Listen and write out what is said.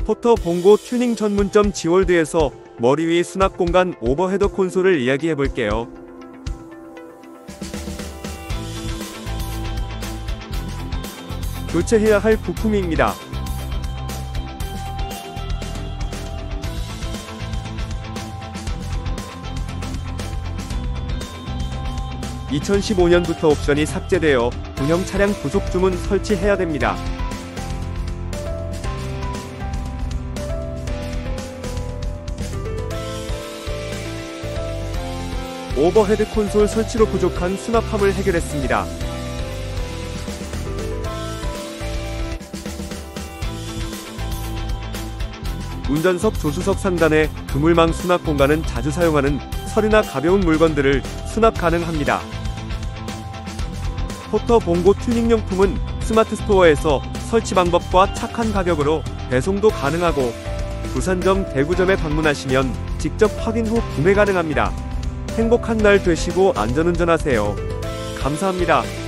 포터 봉고 튜닝 전문점 지월드에서 머리 위 수납 공간 오버헤드 콘솔을 이야기해 볼게요. 교체해야 할 부품입니다. (2015년부터) 옵션이 삭제되어 군형 차량 부속 주문 설치해야 됩니다. 오버헤드 콘솔 설치로 부족한 수납함을 해결했습니다. 운전석 조수석 상단의 그물망 수납 공간은 자주 사용하는 서류나 가벼운 물건들을 수납 가능합니다. 포터 봉고 튜닝용품은 스마트 스토어에서 설치 방법과 착한 가격으로 배송도 가능하고 부산점, 대구점에 방문하시면 직접 확인 후 구매 가능합니다. 행복한 날 되시고 안전운전하세요. 감사합니다.